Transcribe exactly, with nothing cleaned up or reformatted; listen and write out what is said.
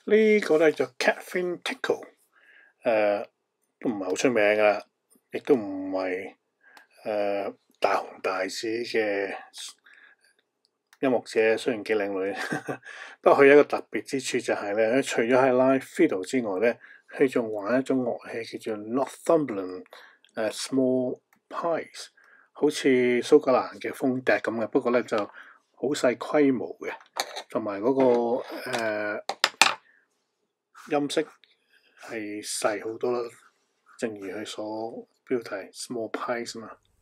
呢個咧就 Catherine Tickle， 誒、呃、都唔係好出名㗎啦，亦都唔係誒大紅大紫嘅音樂者，雖然幾靚女，不過佢有一個特別之處就係咧，除咗係拉 fiddle 之外咧，佢仲玩一種樂器叫做 Northumberland 誒 small pies， 好似蘇格蘭嘅風笛咁嘅，不過咧就好細規模嘅，同埋嗰個、呃、音色係細好多啦，正如佢所標題 small pies 嘛。